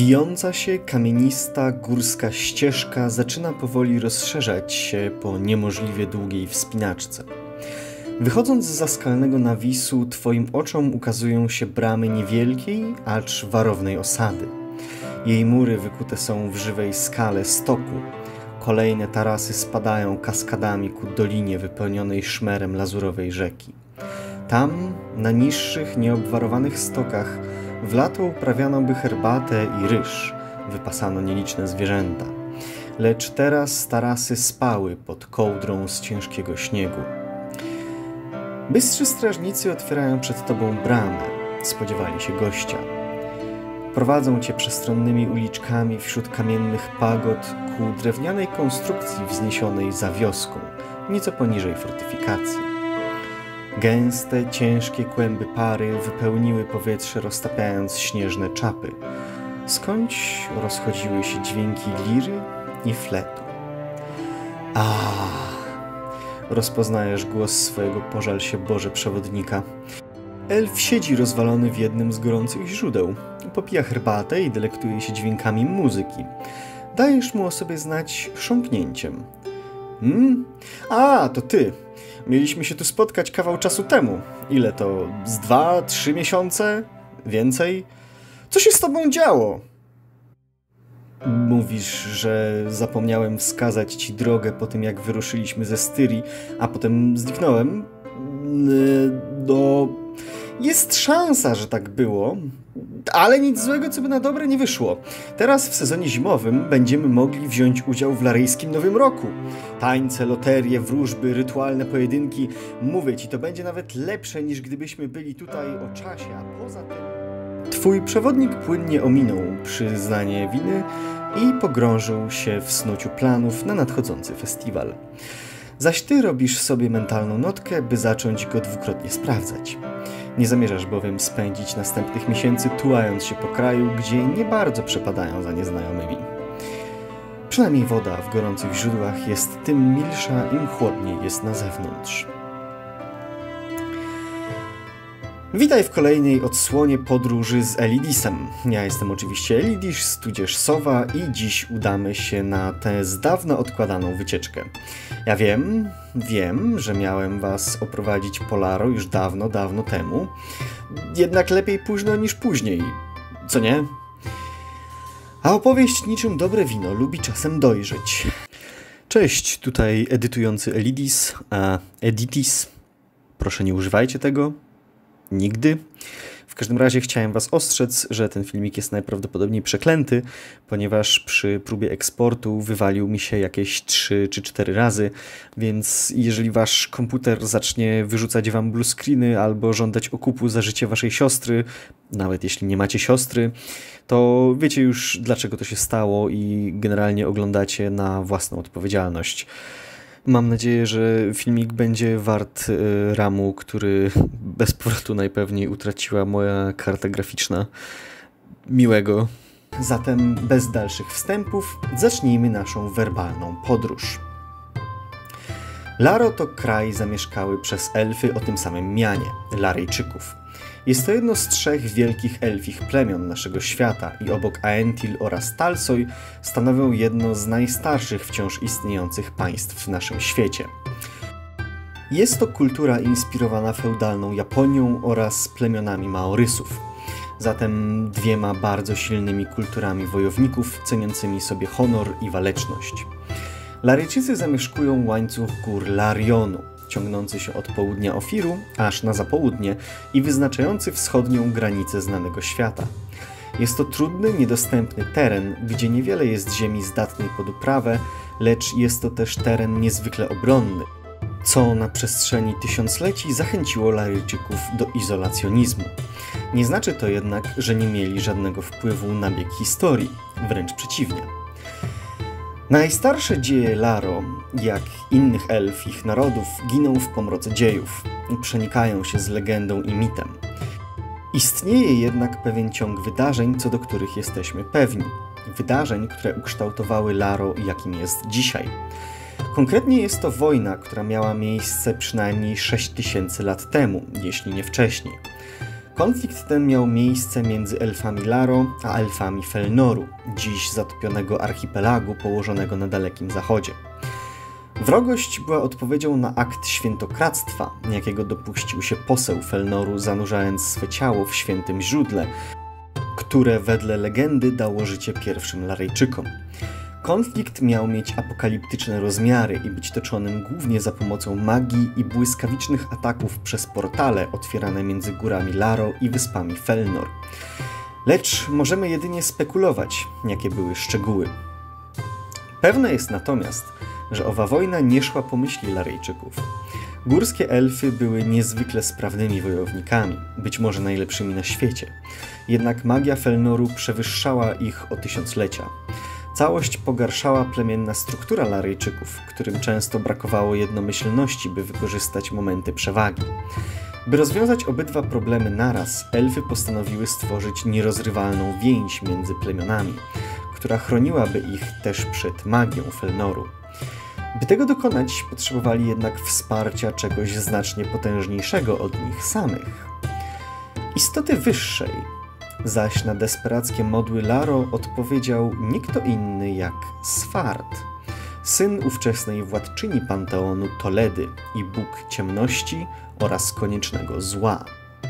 Wijąca się, kamienista, górska ścieżka zaczyna powoli rozszerzać się po niemożliwie długiej wspinaczce. Wychodząc z skalnego nawisu, twoim oczom ukazują się bramy niewielkiej, acz warownej osady. Jej mury wykute są w żywej skale stoku. Kolejne tarasy spadają kaskadami ku dolinie wypełnionej szmerem lazurowej rzeki. Tam, na niższych, nieobwarowanych stokach, w lato uprawiano by herbatę i ryż, wypasano nieliczne zwierzęta. Lecz teraz tarasy spały pod kołdrą z ciężkiego śniegu. Bystrzy strażnicy otwierają przed tobą bramę, spodziewali się gościa. Prowadzą cię przestronnymi uliczkami wśród kamiennych pagod ku drewnianej konstrukcji wzniesionej za wioską, nieco poniżej fortyfikacji. Gęste, ciężkie kłęby pary wypełniły powietrze, roztapiając śnieżne czapy, skądś rozchodziły się dźwięki liry i fletu. Rozpoznajesz głos swojego pożal się Boże przewodnika. Elf siedzi rozwalony w jednym z gorących źródeł. Popija herbatę i delektuje się dźwiękami muzyki. Dajesz mu o sobie znać chrząknięciem. To ty. Mieliśmy się tu spotkać kawał czasu temu. Ile to? Z 2-3 miesiące? Więcej? Co się z tobą działo? Mówisz, że zapomniałem wskazać ci drogę po tym, jak wyruszyliśmy ze Styrii, a potem zniknąłem? Jest szansa, że tak było, ale nic złego, co by na dobre nie wyszło. Teraz w sezonie zimowym będziemy mogli wziąć udział w laryjskim Nowym Roku. Tańce, loterie, wróżby, rytualne pojedynki. Mówię ci, to będzie nawet lepsze, niż gdybyśmy byli tutaj o czasie, a poza tym... Twój przewodnik płynnie ominął przyznanie winy i pogrążył się w snuciu planów na nadchodzący festiwal. Zaś ty robisz sobie mentalną notkę, by zacząć go dwukrotnie sprawdzać. Nie zamierzasz bowiem spędzić następnych miesięcy tułając się po kraju, gdzie nie bardzo przepadają za nieznajomymi. Przynajmniej woda w gorących źródłach jest tym milsza, im chłodniej jest na zewnątrz. Witaj w kolejnej odsłonie podróży z Elidisem. Ja jestem oczywiście Elidis, tudzież Sowa i dziś udamy się na tę z dawna odkładaną wycieczkę. Ja wiem, że miałem was oprowadzić po Laro już dawno temu. Jednak lepiej późno niż później, co nie? A opowieść niczym dobre wino lubi czasem dojrzeć. Cześć, tutaj edytujący Elidis, Editis. Proszę nie używajcie tego. Nigdy. W każdym razie chciałem was ostrzec, że ten filmik jest najprawdopodobniej przeklęty, ponieważ przy próbie eksportu wywalił mi się jakieś 3 czy 4 razy, więc jeżeli wasz komputer zacznie wyrzucać wam blue screeny albo żądać okupu za życie waszej siostry, nawet jeśli nie macie siostry, to wiecie już dlaczego to się stało i generalnie oglądacie na własną odpowiedzialność. Mam nadzieję, że filmik będzie wart ramu, który bez powrotu najpewniej utraciła moja karta graficzna. Miłego. Zatem bez dalszych wstępów zacznijmy naszą werbalną podróż. Laro to kraj zamieszkały przez elfy o tym samym mianie, Laryjczyków. Jest to jedno z 3 wielkich elfich plemion naszego świata i obok Aentil oraz Talsoj stanowią jedno z najstarszych wciąż istniejących państw w naszym świecie. Jest to kultura inspirowana feudalną Japonią oraz plemionami Maorysów, zatem 2 bardzo silnymi kulturami wojowników ceniącymi sobie honor i waleczność. Laryjczycy zamieszkują łańcuch gór Larionu, ciągnący się od południa Ofiru aż na zapołudnie i wyznaczający wschodnią granicę znanego świata. Jest to trudny, niedostępny teren, gdzie niewiele jest ziemi zdatnej pod uprawę, lecz jest to też teren niezwykle obronny, co na przestrzeni tysiącleci zachęciło Laryjczyków do izolacjonizmu. Nie znaczy to jednak, że nie mieli żadnego wpływu na bieg historii, wręcz przeciwnie. Najstarsze dzieje Laro, jak innych elfich narodów, giną w pomroce dziejów i przenikają się z legendą i mitem. Istnieje jednak pewien ciąg wydarzeń, co do których jesteśmy pewni. Wydarzeń, które ukształtowały Laro, jakim jest dzisiaj. Konkretnie jest to wojna, która miała miejsce przynajmniej 6000 lat temu, jeśli nie wcześniej. Konflikt ten miał miejsce między elfami Laro a elfami Felnoru, dziś zatopionego archipelagu położonego na Dalekim Zachodzie. Wrogość była odpowiedzią na akt świętokradztwa, jakiego dopuścił się poseł Felnoru, zanurzając swe ciało w świętym źródle, które wedle legendy dało życie pierwszym Laryjczykom. Konflikt miał mieć apokaliptyczne rozmiary i być toczonym głównie za pomocą magii i błyskawicznych ataków przez portale otwierane między górami Laro i wyspami Felnor. Lecz możemy jedynie spekulować, jakie były szczegóły. Pewne jest natomiast, że owa wojna nie szła po myśli Laryjczyków. Górskie elfy były niezwykle sprawnymi wojownikami, być może najlepszymi na świecie. Jednak magia Felnoru przewyższała ich o tysiąclecia. Całość pogarszała plemienna struktura Laryjczyków, którym często brakowało jednomyślności, by wykorzystać momenty przewagi. By rozwiązać obydwa problemy naraz, elfy postanowiły stworzyć nierozrywalną więź między plemionami, która chroniłaby ich też przed magią Felnoru. By tego dokonać, potrzebowali jednak wsparcia czegoś znacznie potężniejszego od nich samych. Istoty wyższej, zaś na desperackie modły Laro odpowiedział nie kto inny jak Svart, syn ówczesnej władczyni Panteonu Toledy i bóg ciemności oraz koniecznego zła.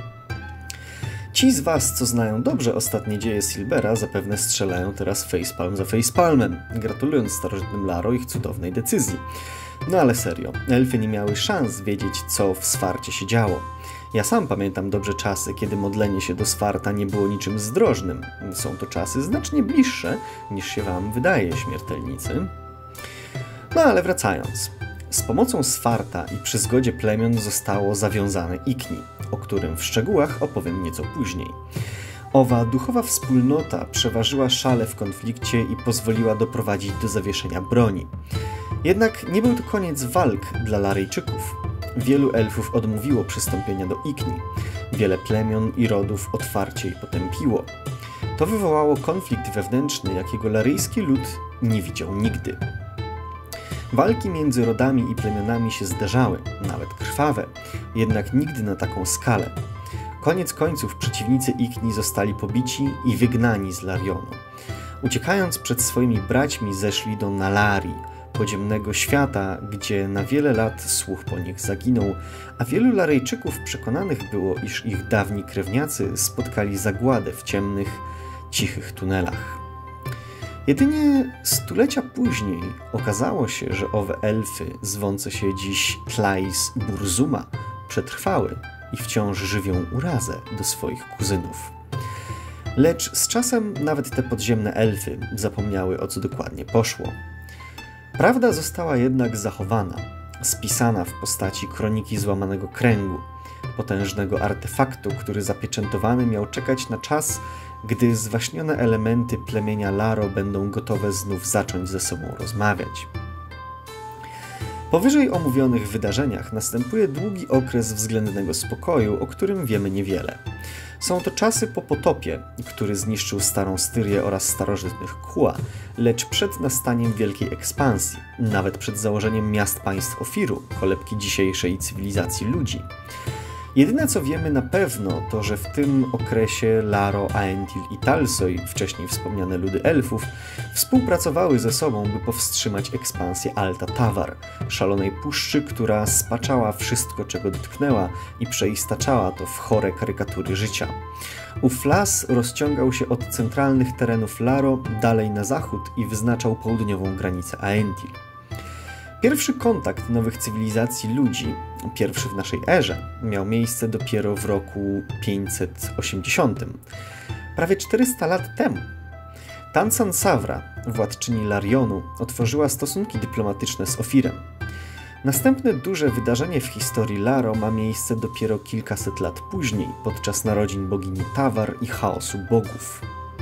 Ci z was, co znają dobrze ostatnie dzieje Silbera, zapewne strzelają teraz facepalm za facepalmem, gratulując starożytnym Laro ich cudownej decyzji. No ale serio, elfy nie miały szans wiedzieć, co w Sfarcie się działo. Ja sam pamiętam dobrze czasy, kiedy modlenie się do Sfarta nie było niczym zdrożnym. Są to czasy znacznie bliższe, niż się wam wydaje, śmiertelnicy. No ale wracając. Z pomocą Sfarta i przy zgodzie plemion zostało zawiązane Ikni, o którym w szczegółach opowiem nieco później. Owa duchowa wspólnota przeważyła szale w konflikcie i pozwoliła doprowadzić do zawieszenia broni. Jednak nie był to koniec walk dla Laryjczyków. Wielu elfów odmówiło przystąpienia do Ikni. Wiele plemion i rodów otwarcie je potępiło. To wywołało konflikt wewnętrzny, jakiego laryjski lud nie widział nigdy. Walki między rodami i plemionami się zdarzały, nawet krwawe, jednak nigdy na taką skalę. Koniec końców przeciwnicy Ikni zostali pobici i wygnani z Larionu. Uciekając przed swoimi braćmi, zeszli do Nalarii, podziemnego świata, gdzie na wiele lat słuch po nich zaginął, a wielu Laryjczyków przekonanych było, iż ich dawni krewniacy spotkali zagładę w ciemnych, cichych tunelach. Jedynie stulecia później okazało się, że owe elfy, zwące się dziś Tlais Burzuma, przetrwały i wciąż żywią urazę do swoich kuzynów. Lecz z czasem nawet te podziemne elfy zapomniały, o co dokładnie poszło. Prawda została jednak zachowana, spisana w postaci Kroniki Złamanego Kręgu, potężnego artefaktu, który zapieczętowany miał czekać na czas, gdy zwaśnione elementy plemienia Laro będą gotowe znów zacząć ze sobą rozmawiać. Po wyżej omówionych wydarzeniach następuje długi okres względnego spokoju, o którym wiemy niewiele. Są to czasy po potopie, który zniszczył Starą Styrię oraz starożytnych Kua, lecz przed nastaniem wielkiej ekspansji, nawet przed założeniem miast państw Ofiru, kolebki dzisiejszej cywilizacji ludzi. Jedyne co wiemy na pewno to, że w tym okresie Laro, Aentil i Talsoj, wcześniej wspomniane ludy elfów, współpracowały ze sobą, by powstrzymać ekspansję Alta Tawar, szalonej puszczy, która spaczała wszystko, czego dotknęła i przeistaczała to w chore karykatury życia. Ów las rozciągał się od centralnych terenów Laro dalej na zachód i wyznaczał południową granicę Aentil. Pierwszy kontakt nowych cywilizacji ludzi, pierwszy w naszej erze, miał miejsce dopiero w roku 580, prawie 400 lat temu. Tansan Savra, władczyni Larionu, otworzyła stosunki dyplomatyczne z Ofirem. Następne duże wydarzenie w historii Laro ma miejsce dopiero kilkaset lat później, podczas narodzin bogini Tawar i chaosu bogów.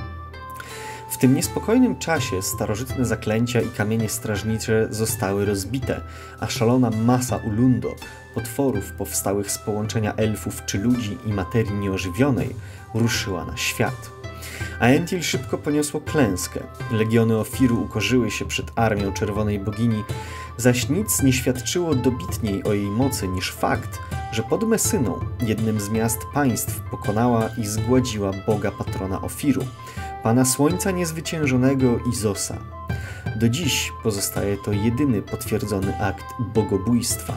W tym niespokojnym czasie starożytne zaklęcia i kamienie strażnicze zostały rozbite, a szalona masa Ulundo, potworów powstałych z połączenia elfów czy ludzi i materii nieożywionej, ruszyła na świat. Aentil szybko poniosło klęskę, legiony Ofiru ukorzyły się przed armią Czerwonej Bogini, zaś nic nie świadczyło dobitniej o jej mocy niż fakt, że pod Messyną, jednym z miast państw, pokonała i zgładziła boga patrona Ofiru, pana słońca niezwyciężonego Izosa. Do dziś pozostaje to jedyny potwierdzony akt bogobójstwa.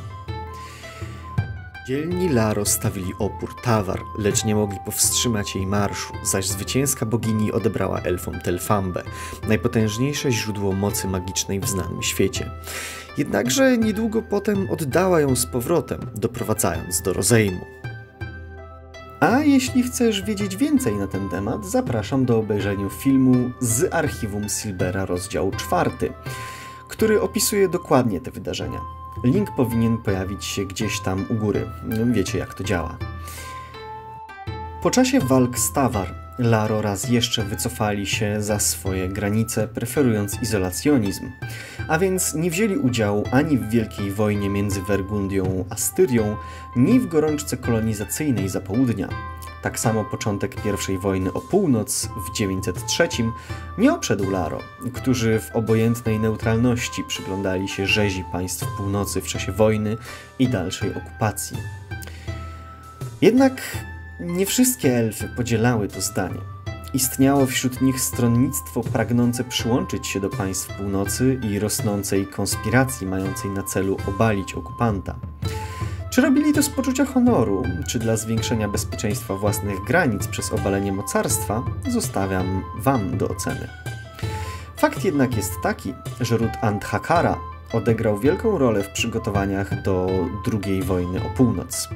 Dzielni Laro stawili opór Tawar, lecz nie mogli powstrzymać jej marszu, zaś zwycięska bogini odebrała elfom Telfambę, najpotężniejsze źródło mocy magicznej w znanym świecie. Jednakże niedługo potem oddała ją z powrotem, doprowadzając do rozejmu. A jeśli chcesz wiedzieć więcej na ten temat, zapraszam do obejrzenia filmu z archiwum Silbera rozdział 4, który opisuje dokładnie te wydarzenia. Link powinien pojawić się gdzieś tam u góry. Wiecie, jak to działa. Po czasie walk z Tawar, Laro raz jeszcze wycofali się za swoje granice, preferując izolacjonizm, a więc nie wzięli udziału ani w wielkiej wojnie między Wergundią a Styrią, ni w gorączce kolonizacyjnej za południa. Tak samo początek I wojny o północ w 903 nie obszedł Laro, którzy w obojętnej neutralności przyglądali się rzezi państw północy w czasie wojny i dalszej okupacji. Jednak nie wszystkie elfy podzielały to zdanie. Istniało wśród nich stronnictwo pragnące przyłączyć się do państw północy i rosnącej konspiracji mającej na celu obalić okupanta. Czy robili to z poczucia honoru, czy dla zwiększenia bezpieczeństwa własnych granic przez obalenie mocarstwa, zostawiam wam do oceny. Fakt jednak jest taki, że ród Andhakara odegrał wielką rolę w przygotowaniach do II wojny o północ.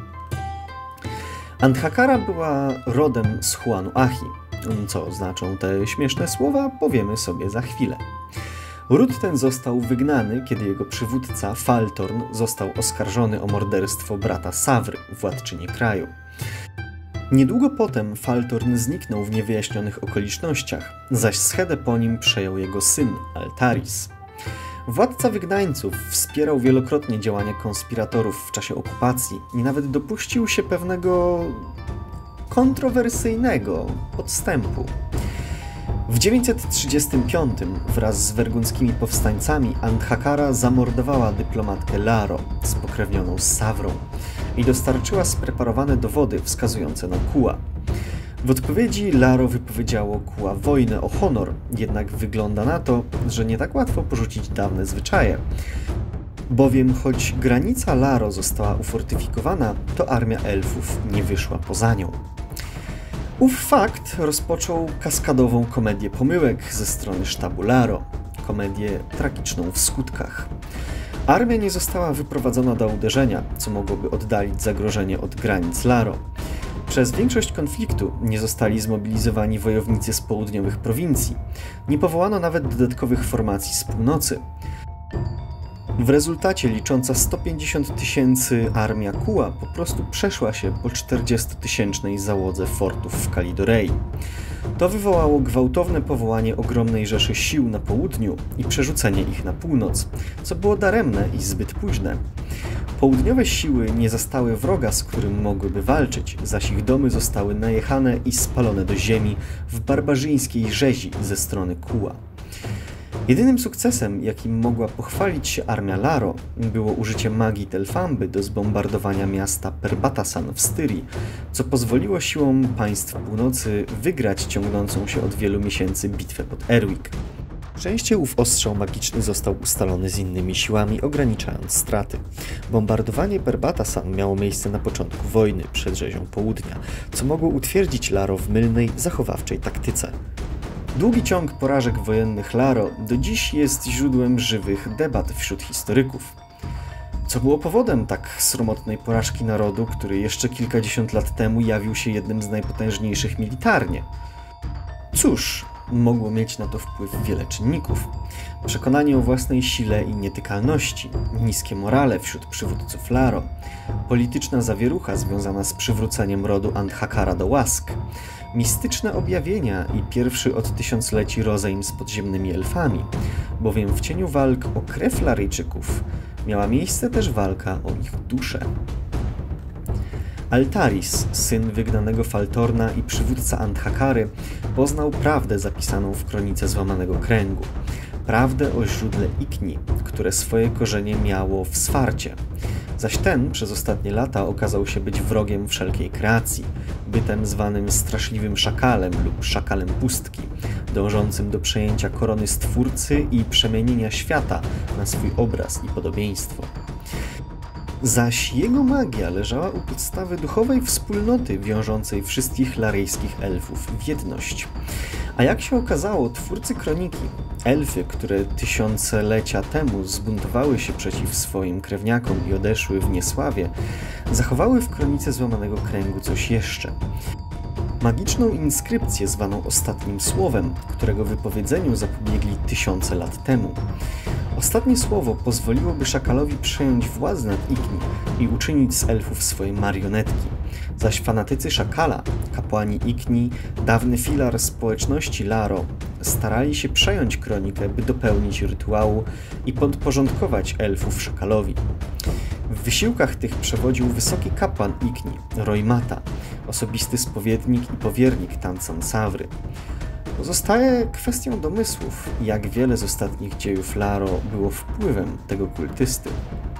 Andhakara była rodem z Huanu-Ahi. Co znaczą te śmieszne słowa, powiemy sobie za chwilę. Ród ten został wygnany, kiedy jego przywódca Faltorn został oskarżony o morderstwo brata Sawry, władczyni kraju. Niedługo potem Faltorn zniknął w niewyjaśnionych okolicznościach, zaś schedę po nim przejął jego syn Altaris. Władca wygnańców wspierał wielokrotnie działania konspiratorów w czasie okupacji i nawet dopuścił się pewnego kontrowersyjnego podstępu. W 935 wraz z wergunckimi powstańcami Andhakara zamordowała dyplomatkę Laro, spokrewnioną z Sawrą, i dostarczyła spreparowane dowody wskazujące na Kuła. W odpowiedzi Laro wypowiedziało Kuła wojnę o honor, jednak wygląda na to, że nie tak łatwo porzucić dawne zwyczaje. Bowiem choć granica Laro została ufortyfikowana, to armia elfów nie wyszła poza nią. Ów fakt rozpoczął kaskadową komedię pomyłek ze strony sztabu Laro, komedię tragiczną w skutkach. Armia nie została wyprowadzona do uderzenia, co mogłoby oddalić zagrożenie od granic Laro. Przez większość konfliktu nie zostali zmobilizowani wojownicy z południowych prowincji. Nie powołano nawet dodatkowych formacji z północy. W rezultacie licząca 150 000 armia Kuła po prostu przeszła się po 40-tysięcznej załodze fortów w Kalidorei. To wywołało gwałtowne powołanie ogromnej rzeszy sił na południu i przerzucenie ich na północ, co było daremne i zbyt późne. Południowe siły nie zastały wroga, z którym mogłyby walczyć, zaś ich domy zostały najechane i spalone do ziemi w barbarzyńskiej rzezi ze strony Kuła. Jedynym sukcesem, jakim mogła pochwalić się armia Laro, było użycie magii Telfamby do zbombardowania miasta Perbatasan w Styrii, co pozwoliło siłom państw północy wygrać ciągnącą się od wielu miesięcy bitwę pod Erwik. Na szczęście ów ostrzał magiczny został ustalony z innymi siłami, ograniczając straty. Bombardowanie Perbatasan miało miejsce na początku wojny, przed rzezią południa, co mogło utwierdzić Laro w mylnej, zachowawczej taktyce. Długi ciąg porażek wojennych Laro do dziś jest źródłem żywych debat wśród historyków. Co było powodem tak sromotnej porażki narodu, który jeszcze kilkadziesiąt lat temu jawił się jednym z najpotężniejszych militarnie? Cóż, mogło mieć na to wpływ wiele czynników. Przekonanie o własnej sile i nietykalności, niskie morale wśród przywódców Laro, polityczna zawierucha związana z przywróceniem rodu Andhakara do łask, mistyczne objawienia i pierwszy od tysiącleci rozejm z podziemnymi elfami, bowiem w cieniu walk o krew Laryjczyków miała miejsce też walka o ich duszę. Altaris, syn wygnanego Faltorna i przywódca Andhakary, poznał prawdę zapisaną w kronice Złamanego Kręgu. Prawdę o źródle Ikni, które swoje korzenie miało w Sfarcie. zaś ten przez ostatnie lata okazał się być wrogiem wszelkiej kreacji, bytem zwanym straszliwym szakalem lub szakalem pustki, dążącym do przejęcia korony Stwórcy i przemienienia świata na swój obraz i podobieństwo. Zaś jego magia leżała u podstawy duchowej wspólnoty wiążącej wszystkich laryjskich elfów w jedność. A jak się okazało, twórcy kroniki, elfy, które tysiąclecia temu zbuntowały się przeciw swoim krewniakom i odeszły w niesławie, zachowały w kronice Złamanego Kręgu coś jeszcze. Magiczną inskrypcję zwaną Ostatnim Słowem, którego wypowiedzeniu zapobiegli tysiące lat temu. Ostatnie słowo pozwoliłoby szakalowi przejąć władzę nad Igni i uczynić z elfów swoje marionetki, zaś fanatycy szakala, kapłani Igni, dawny filar społeczności Laro, starali się przejąć kronikę, by dopełnić rytuału i podporządkować elfów szakalowi. W wysiłkach tych przewodził wysoki kapłan Igni, Roymata, osobisty spowiednik i powiernik Tansan-Savry. Pozostaje kwestią domysłów, jak wiele z ostatnich dziejów Laro było wpływem tego kultysty.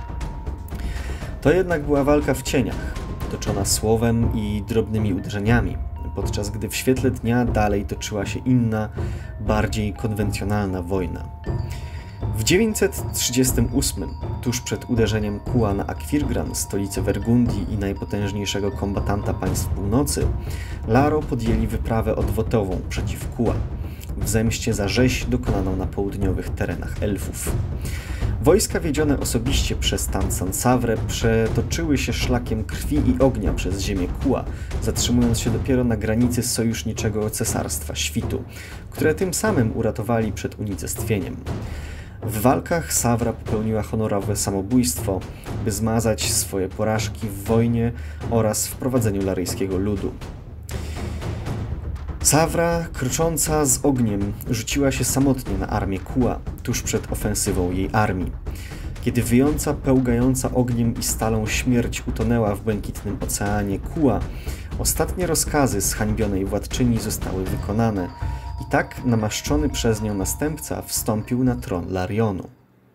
To jednak była walka w cieniach, toczona słowem i drobnymi uderzeniami, podczas gdy w świetle dnia dalej toczyła się inna, bardziej konwencjonalna wojna. W 938, tuż przed uderzeniem Kuła na Akwirgran, stolicę Wergundii i najpotężniejszego kombatanta państw północy, Laro podjęli wyprawę odwrotową przeciw Kuła, w zemście za rzeź dokonaną na południowych terenach elfów. Wojska wiedzione osobiście przez Tansan-Savrę przetoczyły się szlakiem krwi i ognia przez ziemię Kuła, zatrzymując się dopiero na granicy sojuszniczego Cesarstwa Świtu, które tym samym uratowali przed unicestwieniem. W walkach Savra popełniła honorowe samobójstwo, by zmazać swoje porażki w wojnie oraz w prowadzeniu laryjskiego ludu. Savra, krocząca z ogniem, rzuciła się samotnie na armię Kuła, tuż przed ofensywą jej armii. Kiedy wyjąca, pełgająca ogniem i stalą śmierć utonęła w błękitnym oceanie Kuła, ostatnie rozkazy zhańbionej władczyni zostały wykonane i tak namaszczony przez nią następca wstąpił na tron Larionu.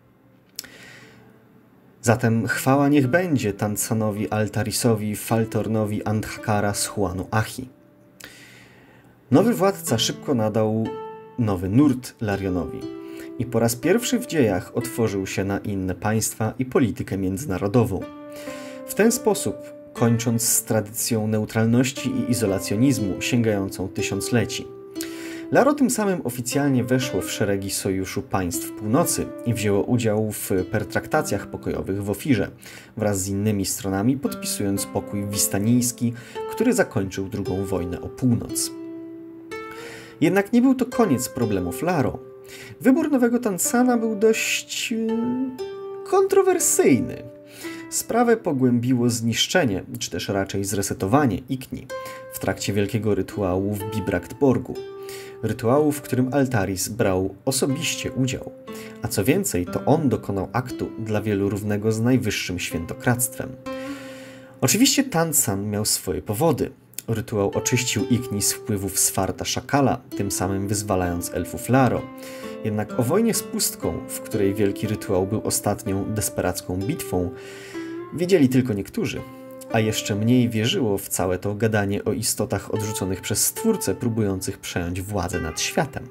Zatem chwała niech będzie Tansanowi Altarisowi Faltornowi Andhakara z Huanu Ahi. Nowy władca szybko nadał nowy nurt Larionowi i po raz pierwszy w dziejach otworzył się na inne państwa i politykę międzynarodową. W ten sposób, kończąc z tradycją neutralności i izolacjonizmu sięgającą tysiącleci. Laro tym samym oficjalnie weszło w szeregi Sojuszu Państw Północy i wzięło udział w pertraktacjach pokojowych w Ofirze, wraz z innymi stronami podpisując pokój wistanijski, który zakończył II wojnę o północ. Jednak nie był to koniec problemów Laro. Wybór nowego Tansana był dość kontrowersyjny. Sprawę pogłębiło zniszczenie, czy też raczej zresetowanie Igni w trakcie wielkiego rytuału w Bibraktborgu. Rytuału, w którym Altaris brał osobiście udział, a co więcej, to on dokonał aktu dla wielu równego z najwyższym świętokradztwem. Oczywiście Tansan miał swoje powody. Rytuał oczyścił Igni z wpływów Sfarta Szakala, tym samym wyzwalając elfów Laro. Jednak o wojnie z pustką, w której wielki rytuał był ostatnią desperacką bitwą, wiedzieli tylko niektórzy, a jeszcze mniej wierzyło w całe to gadanie o istotach odrzuconych przez Stwórcę, próbujących przejąć władzę nad światem.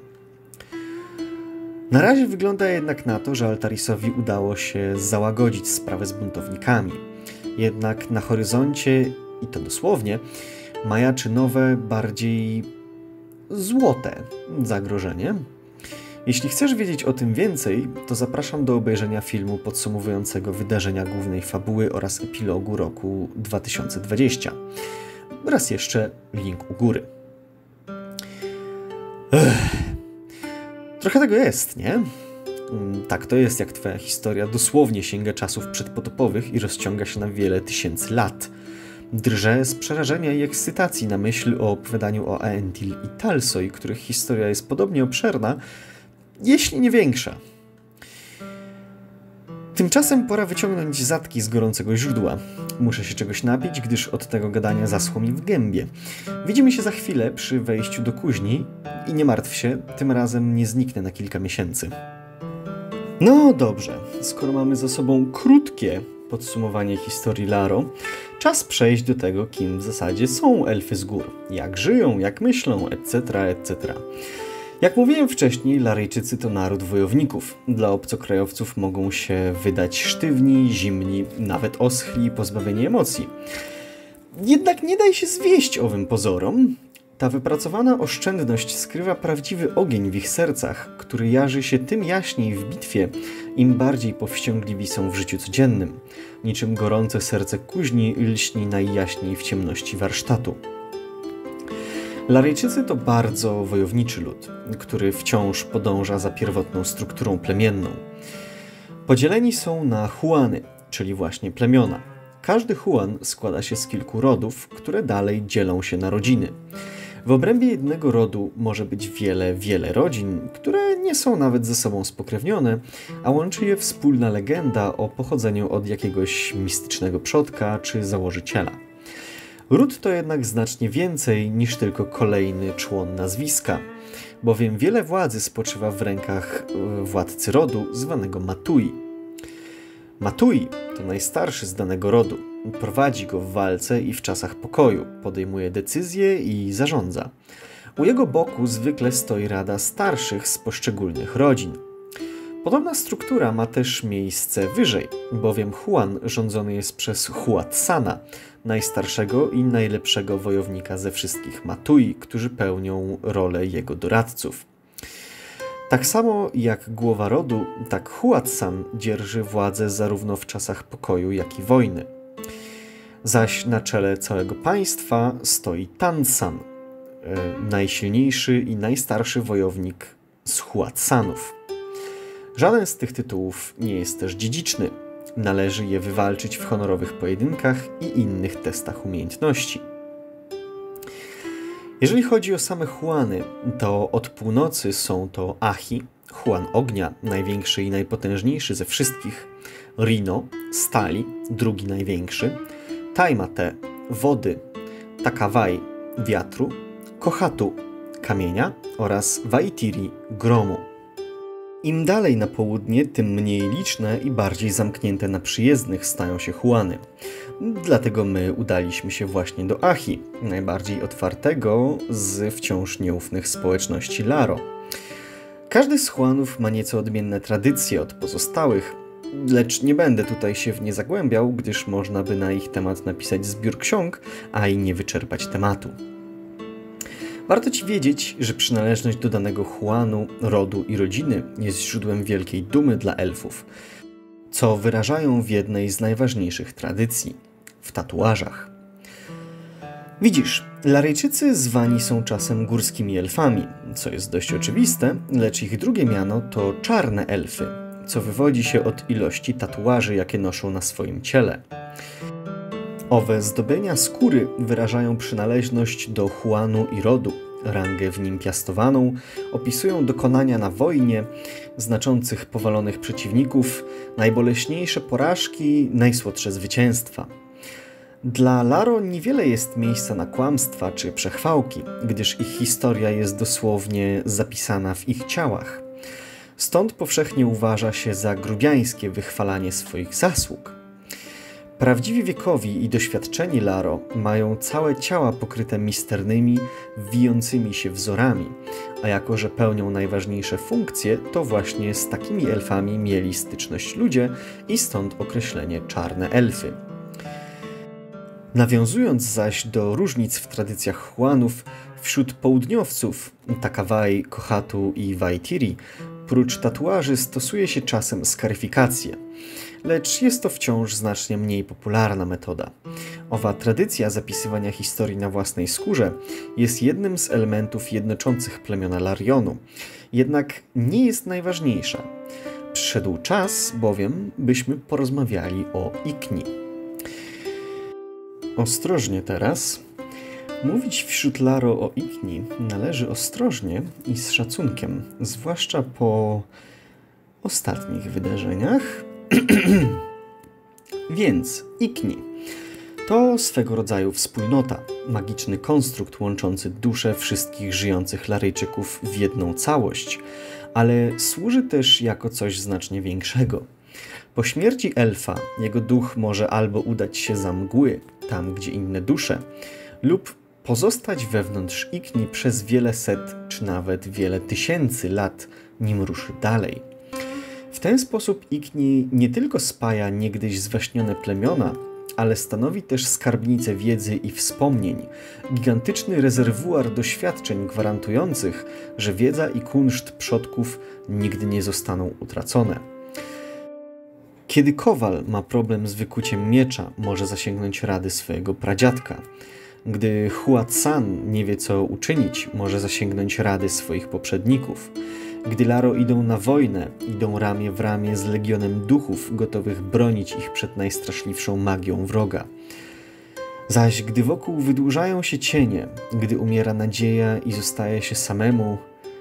Na razie wygląda jednak na to, że Altarisowi udało się załagodzić sprawę z buntownikami. Jednak na horyzoncie, i to dosłownie, majaczy nowe, bardziej złote zagrożenie. Jeśli chcesz wiedzieć o tym więcej, to zapraszam do obejrzenia filmu podsumowującego wydarzenia głównej fabuły oraz epilogu roku 2020. Raz jeszcze link u góry. Trochę tego jest, nie? Tak to jest, jak twoja historia dosłownie sięga czasów przedpotopowych i rozciąga się na wiele tysięcy lat. Drżę z przerażenia i ekscytacji na myśl o opowiadaniu o Aentil i Talsoi, których historia jest podobnie obszerna, jeśli nie większa. Tymczasem pora wyciągnąć zatki z gorącego źródła. Muszę się czegoś napić, gdyż od tego gadania zaschło mi w gębie. Widzimy się za chwilę przy wejściu do kuźni i nie martw się, tym razem nie zniknę na kilka miesięcy. No dobrze, skoro mamy za sobą krótkie podsumowanie historii Laro, czas przejść do tego, kim w zasadzie są elfy z gór, jak żyją, jak myślą, etc., etc. Jak mówiłem wcześniej, Laryjczycy to naród wojowników. Dla obcokrajowców mogą się wydać sztywni, zimni, nawet oschli, pozbawieni emocji. Jednak nie daj się zwieść owym pozorom. Ta wypracowana oszczędność skrywa prawdziwy ogień w ich sercach, który jarzy się tym jaśniej w bitwie, im bardziej powściągliwi są w życiu codziennym. Niczym gorące serce kuźni lśni najjaśniej w ciemności warsztatu. Laryjczycy to bardzo wojowniczy lud, który wciąż podąża za pierwotną strukturą plemienną. Podzieleni są na huany, czyli właśnie plemiona. Każdy huan składa się z kilku rodów, które dalej dzielą się na rodziny. W obrębie jednego rodu może być wiele rodzin, które nie są nawet ze sobą spokrewnione, a łączy je wspólna legenda o pochodzeniu od jakiegoś mistycznego przodka czy założyciela. Ród to jednak znacznie więcej niż tylko kolejny człon nazwiska, bowiem wiele władzy spoczywa w rękach władcy rodu zwanego Matui. Matui to najstarszy z danego rodu. Prowadzi go w walce i w czasach pokoju, podejmuje decyzje i zarządza. U jego boku zwykle stoi rada starszych z poszczególnych rodzin. Podobna struktura ma też miejsce wyżej, bowiem Huan rządzony jest przez Huatsana, najstarszego i najlepszego wojownika ze wszystkich Matui, którzy pełnią rolę jego doradców. Tak samo jak głowa rodu, tak Huatsan dzierży władzę zarówno w czasach pokoju, jak i wojny. Zaś na czele całego państwa stoi Tansan, najsilniejszy i najstarszy wojownik z Huatsanów. Żaden z tych tytułów nie jest też dziedziczny. Należy je wywalczyć w honorowych pojedynkach i innych testach umiejętności. Jeżeli chodzi o same Huany, to od północy są to Ahi, Huan ognia, największy i najpotężniejszy ze wszystkich, Rino, stali, drugi największy, Taimate, wody, Takawai, wiatru, Kohatu, kamienia oraz Waitiri, gromu. Im dalej na południe, tym mniej liczne i bardziej zamknięte na przyjezdnych stają się Huany. Dlatego my udaliśmy się właśnie do Ahi, najbardziej otwartego z wciąż nieufnych społeczności Laro. Każdy z Huanów ma nieco odmienne tradycje od pozostałych, lecz nie będę tutaj się w nie zagłębiał, gdyż można by na ich temat napisać zbiór ksiąg, a i nie wyczerpać tematu. Warto Ci wiedzieć, że przynależność do danego Huanu, rodu i rodziny jest źródłem wielkiej dumy dla elfów, co wyrażają w jednej z najważniejszych tradycji – w tatuażach. Widzisz, Laryjczycy zwani są czasem górskimi elfami, co jest dość oczywiste, lecz ich drugie miano to czarne elfy, co wywodzi się od ilości tatuaży, jakie noszą na swoim ciele. Owe zdobienia skóry wyrażają przynależność do Huanu i rodu, rangę w nim piastowaną, opisują dokonania na wojnie, znaczących powalonych przeciwników, najboleśniejsze porażki, najsłodsze zwycięstwa. Dla Laro niewiele jest miejsca na kłamstwa czy przechwałki, gdyż ich historia jest dosłownie zapisana w ich ciałach. Stąd powszechnie uważa się za grubiańskie wychwalanie swoich zasług. Prawdziwi wiekowi i doświadczeni Laro mają całe ciała pokryte misternymi, wijącymi się wzorami, a jako że pełnią najważniejsze funkcje, to właśnie z takimi elfami mieli styczność ludzie i stąd określenie czarne elfy. Nawiązując zaś do różnic w tradycjach Huanów, wśród południowców Takawai, Kohatu i Waitiri, prócz tatuaży stosuje się czasem skaryfikację, lecz jest to wciąż znacznie mniej popularna metoda. Owa tradycja zapisywania historii na własnej skórze jest jednym z elementów jednoczących plemiona Larionu, jednak nie jest najważniejsza. Przyszedł czas bowiem, byśmy porozmawiali o Ikni. Ostrożnie teraz. Mówić wśród Laro o Ikni należy ostrożnie i z szacunkiem, zwłaszcza po ostatnich wydarzeniach. Więc Ikni to swego rodzaju wspólnota, magiczny konstrukt łączący dusze wszystkich żyjących Laryjczyków w jedną całość, ale służy też jako coś znacznie większego. Po śmierci elfa jego duch może albo udać się za mgły, tam gdzie inne dusze, lub pozostać wewnątrz Igni przez wiele set czy nawet wiele tysięcy lat, nim ruszy dalej. W ten sposób Igni nie tylko spaja niegdyś zwaśnione plemiona, ale stanowi też skarbnicę wiedzy i wspomnień, gigantyczny rezerwuar doświadczeń gwarantujących, że wiedza i kunszt przodków nigdy nie zostaną utracone. Kiedy kowal ma problem z wykuciem miecza, może zasięgnąć rady swojego pradziadka. Gdy Huat-san nie wie, co uczynić, może zasięgnąć rady swoich poprzedników. Gdy Laro idą na wojnę, idą ramię w ramię z legionem duchów, gotowych bronić ich przed najstraszliwszą magią wroga. Zaś gdy wokół wydłużają się cienie, gdy umiera nadzieja i zostaje się samemu...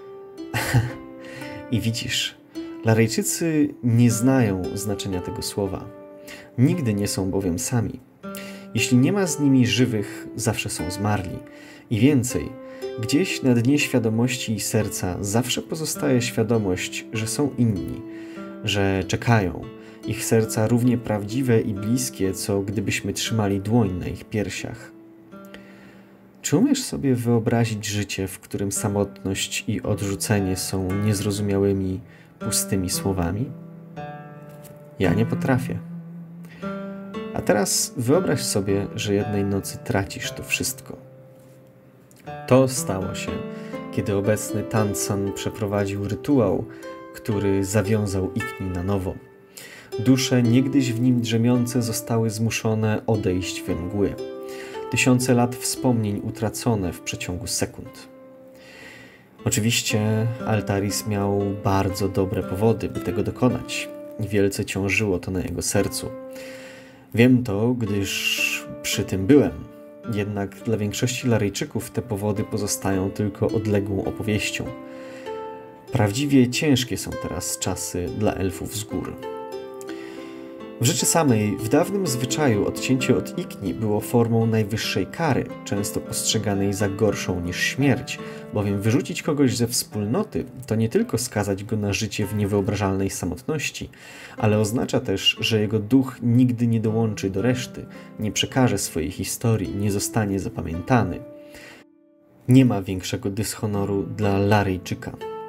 I widzisz, Laryjczycy nie znają znaczenia tego słowa. Nigdy nie są bowiem sami. Jeśli nie ma z nimi żywych, zawsze są zmarli. I więcej, gdzieś na dnie świadomości i serca zawsze pozostaje świadomość, że są inni, że czekają. Ich serca równie prawdziwe i bliskie, co gdybyśmy trzymali dłoń na ich piersiach. Czy umiesz sobie wyobrazić życie, w którym samotność i odrzucenie są niezrozumiałymi, pustymi słowami? Ja nie potrafię. A teraz wyobraź sobie, że jednej nocy tracisz to wszystko. To stało się, kiedy obecny Tansan przeprowadził rytuał, który zawiązał Igni na nowo. Dusze niegdyś w nim drzemiące zostały zmuszone odejść we mgły. Tysiące lat wspomnień utracone w przeciągu sekund. Oczywiście Altaris miał bardzo dobre powody, by tego dokonać. Wielce ciążyło to na jego sercu. Wiem to, gdyż przy tym byłem. Jednak dla większości Laryjczyków te powody pozostają tylko odległą opowieścią. Prawdziwie ciężkie są teraz czasy dla elfów z gór. W rzeczy samej, w dawnym zwyczaju odcięcie od Igni było formą najwyższej kary, często postrzeganej za gorszą niż śmierć, bowiem wyrzucić kogoś ze wspólnoty to nie tylko skazać go na życie w niewyobrażalnej samotności, ale oznacza też, że jego duch nigdy nie dołączy do reszty, nie przekaże swojej historii, nie zostanie zapamiętany. Nie ma większego dyshonoru dla Laryjczyka.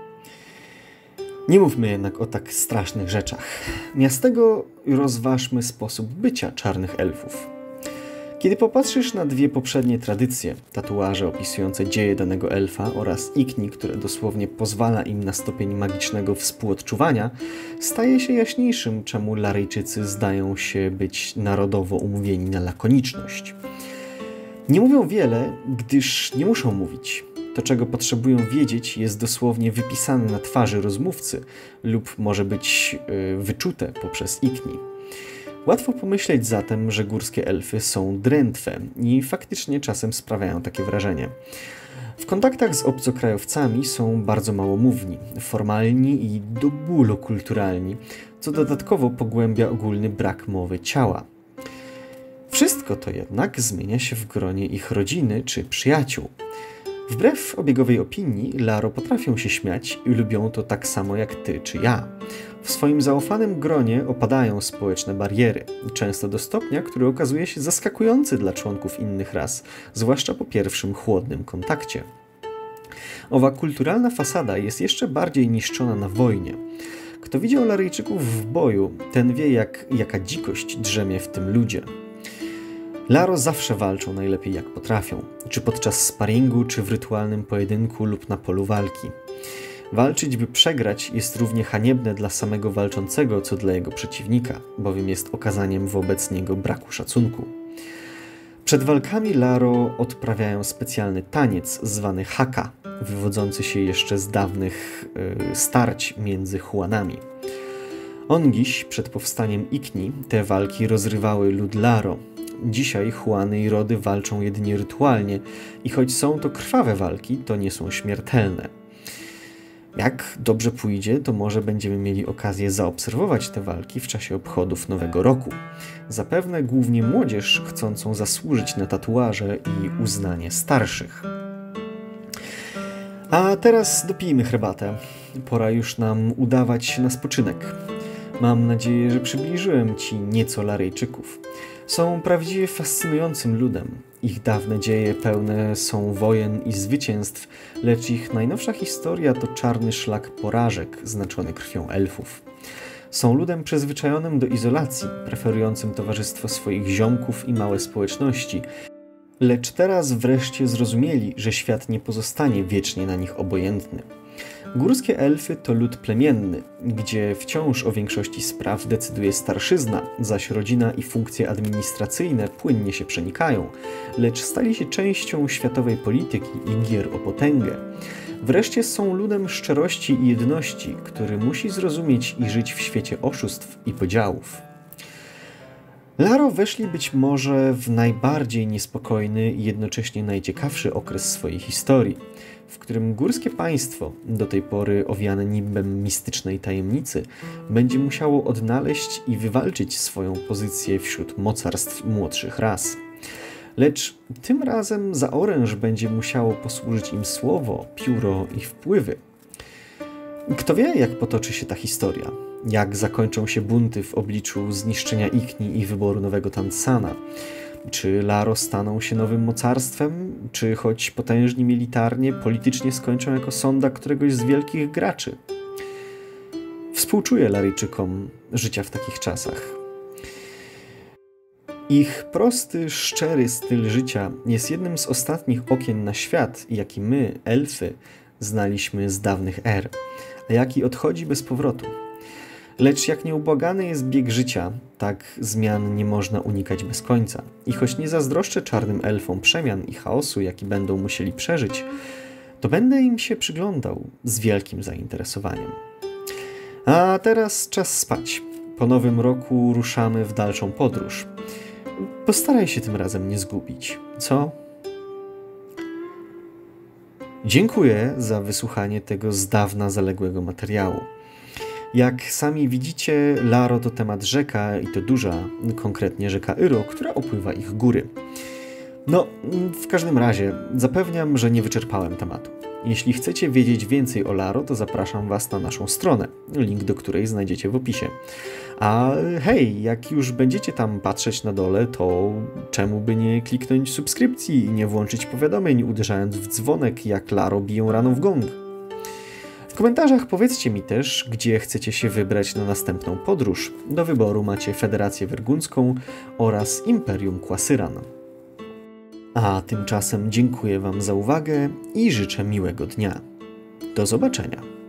Nie mówmy jednak o tak strasznych rzeczach. Miast tego rozważmy sposób bycia czarnych elfów. Kiedy popatrzysz na dwie poprzednie tradycje, tatuaże opisujące dzieje danego elfa oraz Igni, które dosłownie pozwala im na stopień magicznego współodczuwania, staje się jaśniejszym, czemu Laryjczycy zdają się być narodowo umówieni na lakoniczność. Nie mówią wiele, gdyż nie muszą mówić. To, czego potrzebują wiedzieć, jest dosłownie wypisane na twarzy rozmówcy lub może być wyczute poprzez Igni. Łatwo pomyśleć zatem, że górskie elfy są drętwe i faktycznie czasem sprawiają takie wrażenie. W kontaktach z obcokrajowcami są bardzo małomówni, formalni i do bólu kulturalni, co dodatkowo pogłębia ogólny brak mowy ciała. Wszystko to jednak zmienia się w gronie ich rodziny czy przyjaciół. Wbrew obiegowej opinii, Laro potrafią się śmiać i lubią to tak samo jak ty czy ja. W swoim zaufanym gronie opadają społeczne bariery, często do stopnia, który okazuje się zaskakujący dla członków innych ras, zwłaszcza po pierwszym chłodnym kontakcie. Owa kulturalna fasada jest jeszcze bardziej niszczona na wojnie. Kto widział Laryjczyków w boju, ten wie, jaka dzikość drzemie w tym ludzie. Laro zawsze walczą najlepiej jak potrafią, czy podczas sparingu, czy w rytualnym pojedynku lub na polu walki. Walczyć, by przegrać, jest równie haniebne dla samego walczącego, co dla jego przeciwnika, bowiem jest okazaniem wobec niego braku szacunku. Przed walkami Laro odprawiają specjalny taniec zwany haka, wywodzący się jeszcze z dawnych starć między Huanami. Ongiś przed powstaniem Igni te walki rozrywały lud Laro. Dzisiaj Huany i Rody walczą jedynie rytualnie i choć są to krwawe walki, to nie są śmiertelne. Jak dobrze pójdzie, to może będziemy mieli okazję zaobserwować te walki w czasie obchodów Nowego Roku. Zapewne głównie młodzież chcącą zasłużyć na tatuaże i uznanie starszych. A teraz dopijmy herbatę. Pora już nam udawać się na spoczynek. Mam nadzieję, że przybliżyłem Ci nieco Laryjczyków. Są prawdziwie fascynującym ludem. Ich dawne dzieje pełne są wojen i zwycięstw, lecz ich najnowsza historia to czarny szlak porażek znaczony krwią elfów. Są ludem przyzwyczajonym do izolacji, preferującym towarzystwo swoich ziomków i małe społeczności, lecz teraz wreszcie zrozumieli, że świat nie pozostanie wiecznie na nich obojętny. Górskie elfy to lud plemienny, gdzie wciąż o większości spraw decyduje starszyzna, zaś rodzina i funkcje administracyjne płynnie się przenikają, lecz stali się częścią światowej polityki i gier o potęgę. Wreszcie są ludem szczerości i jedności, który musi zrozumieć i żyć w świecie oszustw i podziałów. Laro weszli być może w najbardziej niespokojny i jednocześnie najciekawszy okres swojej historii, w którym górskie państwo, do tej pory owiane nimbem mistycznej tajemnicy, będzie musiało odnaleźć i wywalczyć swoją pozycję wśród mocarstw młodszych ras. Lecz tym razem za oręż będzie musiało posłużyć im słowo, pióro i wpływy. Kto wie, jak potoczy się ta historia? Jak zakończą się bunty w obliczu zniszczenia Ikni i wyboru nowego Tantsana? Czy Laro staną się nowym mocarstwem? Czy choć potężni militarnie, politycznie skończą jako sonda któregoś z wielkich graczy? Współczuję Laryjczykom życia w takich czasach. Ich prosty, szczery styl życia jest jednym z ostatnich okien na świat, jaki my, elfy, znaliśmy z dawnych er, a jaki odchodzi bez powrotu. Lecz jak nieubłagany jest bieg życia, tak zmian nie można unikać bez końca. I choć nie zazdroszczę czarnym elfom przemian i chaosu, jaki będą musieli przeżyć, to będę im się przyglądał z wielkim zainteresowaniem. A teraz czas spać. Po nowym roku ruszamy w dalszą podróż. Postaraj się tym razem nie zgubić, co? Dziękuję za wysłuchanie tego z dawna zaległego materiału. Jak sami widzicie, Laro to temat rzeka i to duża, konkretnie rzeka Yro, która opływa ich góry. No, w każdym razie, zapewniam, że nie wyczerpałem tematu. Jeśli chcecie wiedzieć więcej o Laro, to zapraszam Was na naszą stronę, link do której znajdziecie w opisie. A hej, jak już będziecie tam patrzeć na dole, to czemu by nie kliknąć subskrypcji i nie włączyć powiadomień, uderzając w dzwonek, jak Laro biją rano w gong? W komentarzach powiedzcie mi też, gdzie chcecie się wybrać na następną podróż. Do wyboru macie Federację Werguncką oraz Imperium Quasyran. A tymczasem dziękuję Wam za uwagę i życzę miłego dnia. Do zobaczenia.